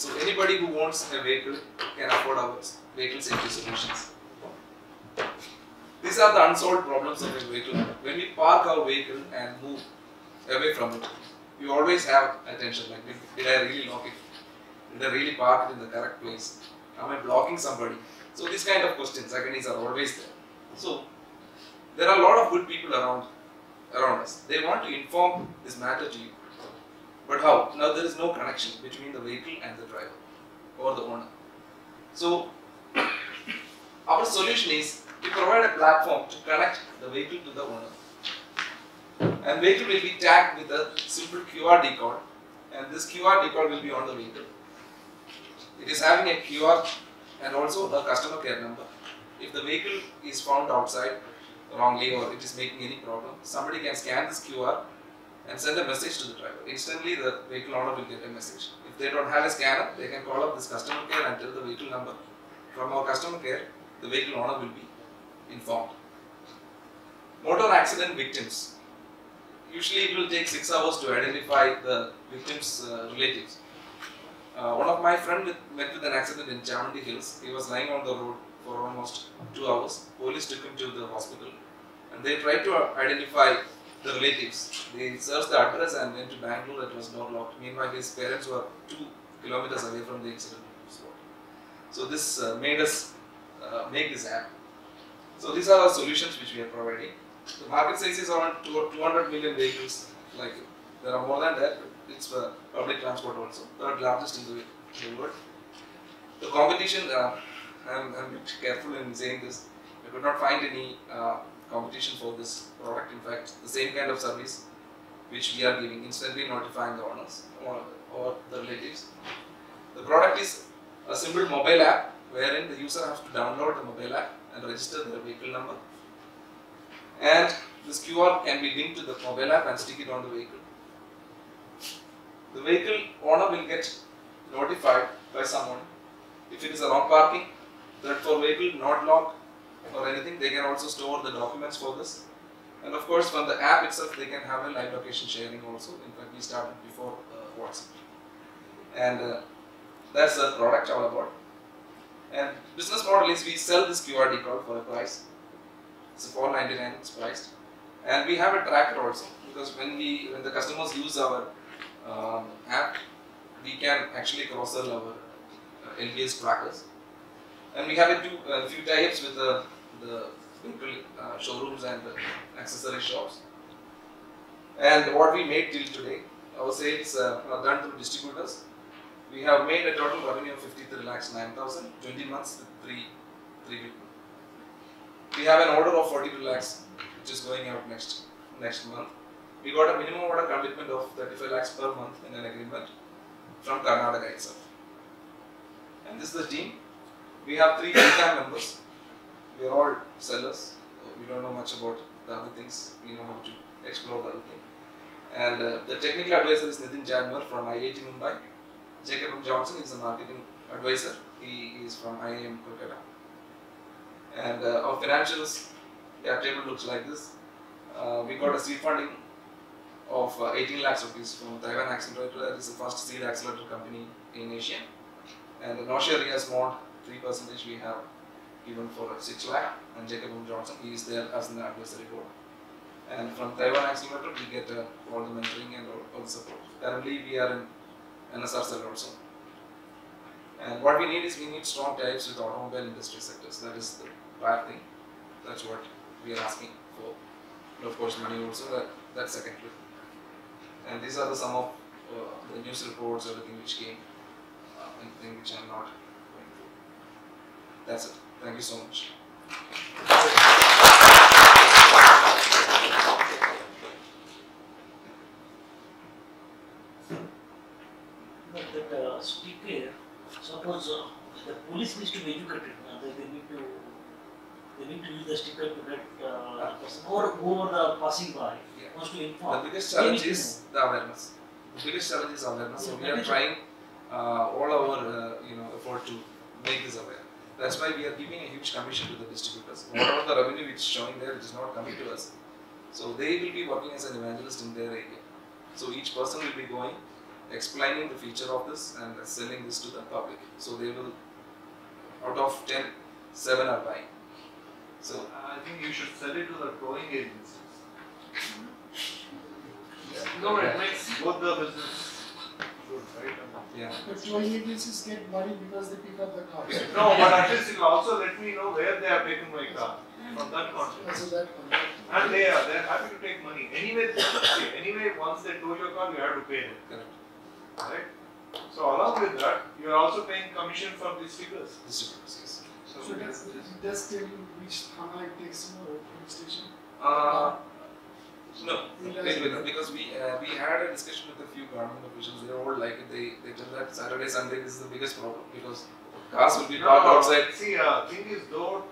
So anybody who wants a vehicle can afford our vehicle safety solutions. These are the unsolved problems of a vehicle. When we park our vehicle and move away from it, we always have attention like, did I really lock it? Did I really park it in the correct place? Am I blocking somebody? So these kind of questions, agonies are always there. So there are a lot of good people around us. They want to inform this matter to you. But how? Now there is no connection between the vehicle and the driver or the owner. So our solution is we provide a platform to connect the vehicle to the owner. And vehicle will be tagged with a simple QR decode, and this QR decode will be on the vehicle. It is having a QR and also a customer care number. If the vehicle is found outside wrongly or it is making any problem, somebody can scan this QR and send a message to the driver. Instantly the vehicle owner will get a message. If they don't have a scanner, they can call up this customer care and tell the vehicle number. From our customer care, the vehicle owner will be informed. Motor accident victims. Usually it will take 6 hours to identify the victim's relatives. One of my friends met with an accident in Chamandi Hills. He was lying on the road for almost 2 hours. Police took him to the hospital and they tried to identify the relatives. They searched the address and went to Bangalore. It was not locked. Meanwhile, his parents were 2 kilometers away from the incident spot. So this made us make this app. So these are our solutions which we are providing. The market size is around 200 million vehicles. Like there are more than that. But it's for public transport also. Third largest in the world. The competition. I'm a bit careful in saying this. I could not find any competition for this product. In fact, the same kind of service which we are giving, instantly notifying the owners or the relatives. The product is a simple mobile app wherein the user has to download the mobile app and register their vehicle number. And this QR can be linked to the mobile app and stick it on the vehicle. The vehicle owner will get notified by someone if it is a wrong parking, that for vehicle not locked or anything. They can also store the documents for this. And of course, from the app itself, they can have a live location sharing also. In fact, we started before WhatsApp. And that's the product all about. And business model is we sell this QR decode for a price. It's $4.99 it's priced. And we have a tracker also, because when the customers use our app, we can actually cross-sell our LBS trackers. And we have a few tie-ups with the vehicle showrooms and accessory shops. And what we made till today, our sales are done through distributors. We have made a total revenue of 53,09,000, 20 months with three people. We have an order of 42 lakhs, which is going out next month. We got a minimum order commitment of 35 lakhs per month in an agreement from Karnataka itself. And this is the team. We have 3 full-time members. We are all sellers. We don't know much about the other things. We know how to explore the other thing. And the technical advisor is Nitin Jadmar from IIT Mumbai. Jacob Johnson is the marketing advisor. He is from IIM Kolkata. And our financials, table looks like this. We got a seed funding of 18 lakhs rupees from Taiwan Accelerator. That is the first seed accelerator company in Asia. And the Noshia Rias Mont 3% we have given for 6 lakh. And Jacob Johnson, he is there as an advisory board. And from Taiwan Accelerator, we get all the mentoring and all the support. Currently, we are in NSR cell also. And what we need is strong ties with automobile industry sectors. That is the prior thing. That's what we are asking for. And of course, money also. That's secondary. And these are some of the news reports, everything which came, anything which I am not going through. That's it. Thank you so much. That speaker, suppose the police needs to be educated. They need to use the sticker to get the person or whoever the passing by wants to inform. The biggest challenge is the awareness. The biggest challenge is awareness. So we are trying all our effort to make this aware. That's why we are giving a huge commission to the distributors. Whatever the revenue which is showing there, it is not coming to us. So they will be working as an evangelist in their area. So each person will be going explaining the feature of this and selling this to the public. So they will, out of 10, 7 are buying. So I think you should sell it to the towing agencies. No, it makes both the business good, right? yeah. But towing agencies get money because they pick up the cars. No, but at least you also let me know where they have taken my car from that contract. So that And they're happy to take money. Anyway, once they tow your car, you have to pay them. Correct. Right? So along with that, you are also paying commission for these figures. Distributors, yes. So does tell you which Thana it takes to a police station? No, because we had a discussion with a few government officials. They all like it. They tell that Saturday, Sunday is the biggest problem because cars will be parked outside. See, thing is though,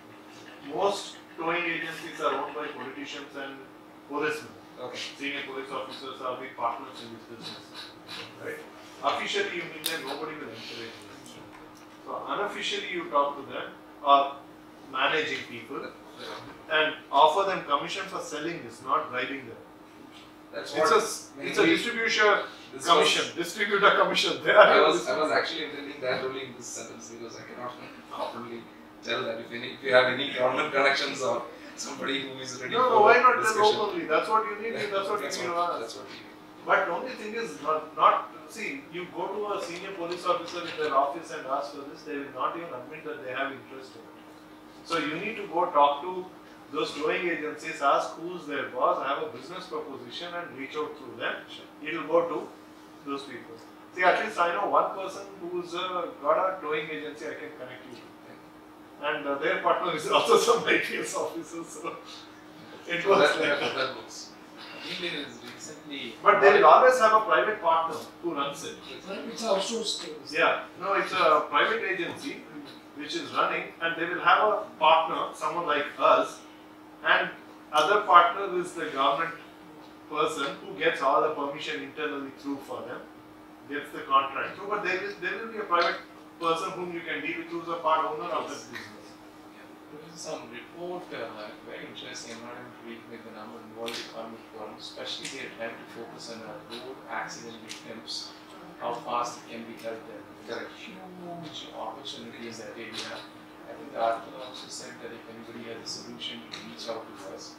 most towing agencies are owned by politicians and policemen. Okay. Senior police officers are big partners in this business, right? Officially, you meet them, nobody will encourage them. So unofficially, you talk to them or managing people and offer them commission for selling this, not bribing them. That's It's a distributor commission. Distributor commission. I was actually intending that only in this sentence because I cannot properly tell that if you have any government connections or somebody who is ready for why not tell discussion. openly? That's what you need. That's what you need to ask. That's what we need. But the only thing is not see, you go to a senior police officer in their office and ask for this, they will not even admit that they have interest in it. So you need to go talk to those towing agencies, ask who's their boss, have a business proposition and reach out through them. It will go to those people. See, at least I know one person who's got a towing agency I can connect you to. And their partner is also some IPS officer, so it works like that. That works. Email is recently. But they will always have a private partner who runs it. It's outsourced. Yeah, no, it's a private agency which is running, and they will have a partner, someone like us, and other partner is the government person who gets all the permission internally through for them, gets the contract through, but there will be a private person whom you can deal with who's a part owner of the business. There is some report, very interesting. I'm not able to read with the number in World Economic Forum, especially they are trying to focus on road accident victims, how fast it can be helped there. There are huge opportunities in that area. I think the article also said that if anybody has a solution, to reach out to us.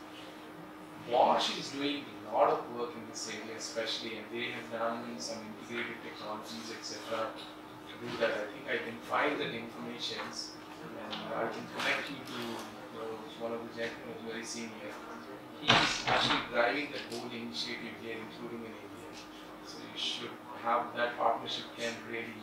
Bosch is doing a lot of work in this area, especially, and they have done some integrated technologies, etc. to do that. I think I can find that information. And I can connect you to one of the gentlemen who is very senior. He is actually driving that whole initiative here, including in India. So you should have that partnership can really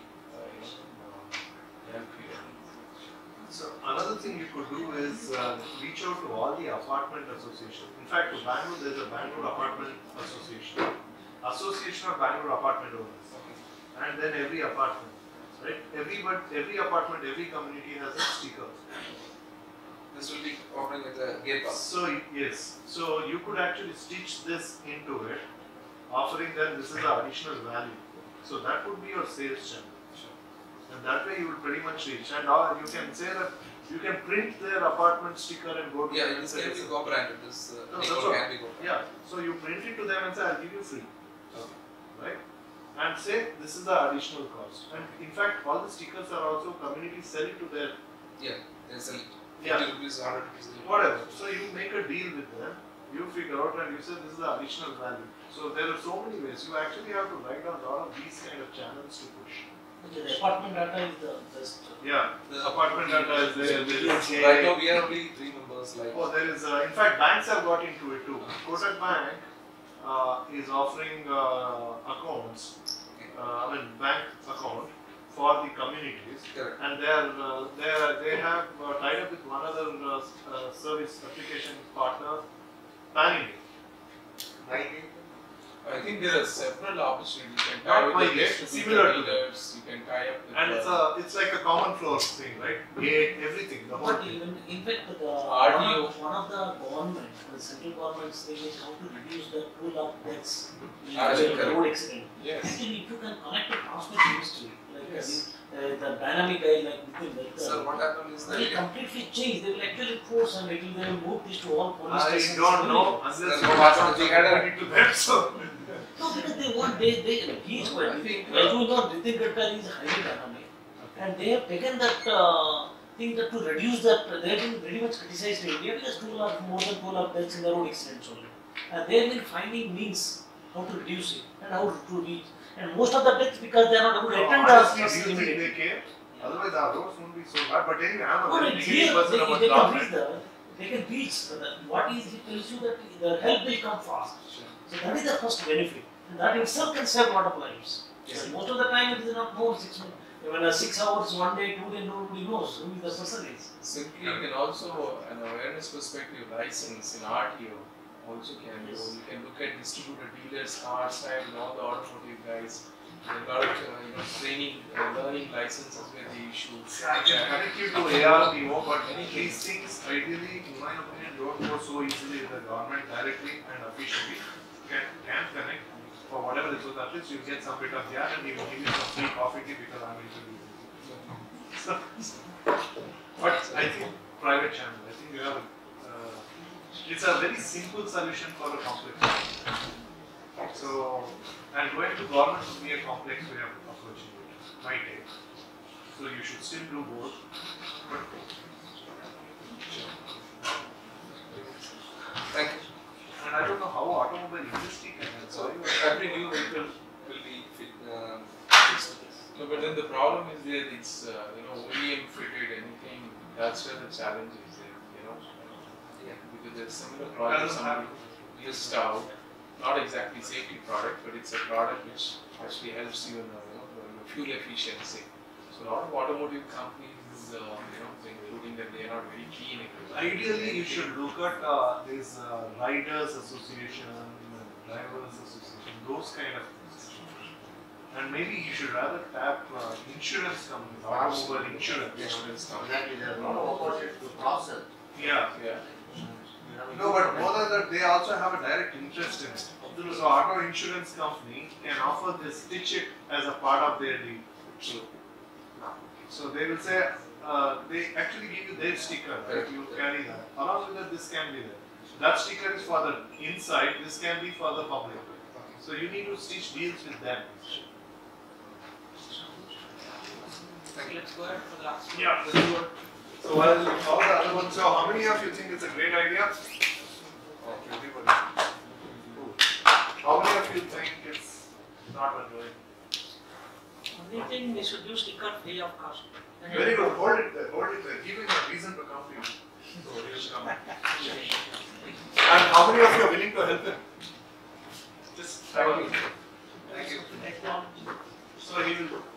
help you. So another thing you could do is reach out to all the apartment associations. In fact, in Bangalore there is a Bangalore Apartment Association, Association of Bangalore Apartment Owners, and then every apartment. Right? Every apartment, every community has a sticker. This will be offering with a gear pass. So yes, so you could actually stitch this into it, offering them this is the additional value. So that would be your sales channel. And that way you will pretty much reach. And you can say that you can print their apartment sticker and go to them. Yeah, this can be co-branded. This No, decor can be co-branded. Yeah, so you print it to them and say I'll give you free. Okay. Right? And say this is the additional cost. And in fact, all the stickers are also communities selling to their. Yeah, they sell it. 50 Yeah. rupees, 100 rupees. Whatever. So you make a deal with them, you figure out and you say this is the additional value. So there are so many ways. You actually have to write down a lot of these kind of channels to push. The apartment data is the best. Yeah, the apartment data is there. There is Right now we are only 3 members. Like Oh, there is. In fact, banks have got into it too. Kotak Bank is offering accounts. I mean, bank account for the communities. Correct. And they have tied up with one other service application partner, Pan India. I think there are several opportunities. You can Not tie my with the yet, distributor similar to that. dealers, you can tie up with And it's like a common floor thing, right? Everything, the whole But thing. even, in fact, RDO. one of the government, the central government's thing is how to reduce the pool of deaths in Correct. the road accident. Yes. Actually, if you can connect the transport industry, like Yes. the dynamic guy like Nitin, sir, what happened is they will that completely change. They will actually force and they will move this to all police I stations. don't know That's unless what happened. We had a- to them. So No, because he is quite. I think, As you know, Nitin Gadkari is highly dynamic, and they have taken that thing that to reduce that. They have been very much criticized in India because more than 2 lakh deaths in the road accidents only, and they have been finding means how to reduce it and how to reach. And most of the deaths because they are not able to attend the Honestly, hospitals do you think they immediately. care? Otherwise, our roads won't be so bad. But anyway, I'm a No, very it's negative here, person about they can government. reach they can reach what is, he tells you that the help will come fast. So that is the first benefit. And that itself can save a lot of lives. Yes. Most of the time it is not more 6 months. Even 6 hours, 1 day, 2 days, nobody knows who the person is. simply you can also, an awareness perspective, license in RTO also can go. You can look at distributor dealers, car style, and all the automotive guys. There are a lot of training, learning licenses where they issue. I can connect you to ARPO, but these things ideally, in my opinion, don't go so easily with the government directly and officially. Can connect for whatever it was. At least you get some bit of gas and he will give you some free coffee tea because I'm introducing you. So, but I think private channel. I think you have. It's a very simple solution for a complex problem. So, and going to government would be a complex way of approaching it. My take. So you should still do both. But Thank you. and I don't know how automobile industry can help. So every new vehicle will be fixed with this. No, but then the problem is that it's OEM fitted anything. That's where the challenge is there. Yeah. Because there's similar products somebody list out, not exactly safety product, but it's a product which actually helps you in your fuel efficiency. So a lot of automotive companies, including that they are not very keen. Ideally, you should look at this riders association, drivers association, those kind of things. And maybe you should rather tap insurance companies, automobile insurance. Exactly, there are a lot of opportunities to cross-sell. Yeah. Yeah. No, but more than that, they also have a direct interest in it. So, auto insurance company can offer this stitch it as a part of their deal. True. So they will say, they actually give you their sticker, right? You carry that. Along with that, this can be there. That sticker is for the inside, this can be for the public. So you need to stitch deals with them. Let's go ahead for the last one. Yeah, let's do it. So while all the other ones, so how many of you think it's a great idea? Oh, everybody. How many of you think it's not worth doing? Only thing we should use sticker free of cost. Very good, hold it there, give him a reason to come to you. So he will come. And how many of you are willing to help him? Just Thank you. Thank you. Next one. so he will